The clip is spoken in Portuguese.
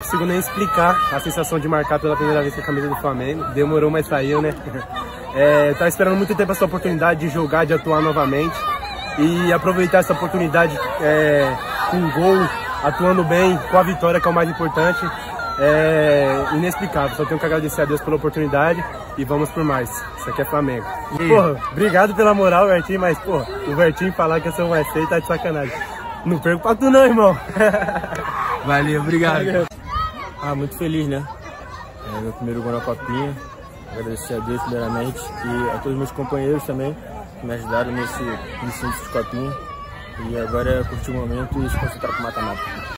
consigo nem explicar a sensação de marcar pela primeira vez com a camisa do Flamengo. Demorou, mas saiu, né? Tava esperando muito tempo essa oportunidade de jogar, de atuar novamente. E aproveitar essa oportunidade com um gol, atuando bem, com a vitória, que é o mais importante. Inexplicável. Só tenho que agradecer a Deus pela oportunidade e vamos por mais. Isso aqui é Flamengo. Porra, obrigado pela moral, Vertinho, mas, porra, o Vertinho falar que eu sou um S6 tá de sacanagem. Não perco pra tu não, irmão. Valeu, obrigado. Valeu. Muito feliz, né? Meu primeiro gol na Copinha. Agradecer a Deus primeiramente e a todos os meus companheiros também que me ajudaram nesse início de Copinha. E agora é curtir o momento e se concentrar com o mata-mata.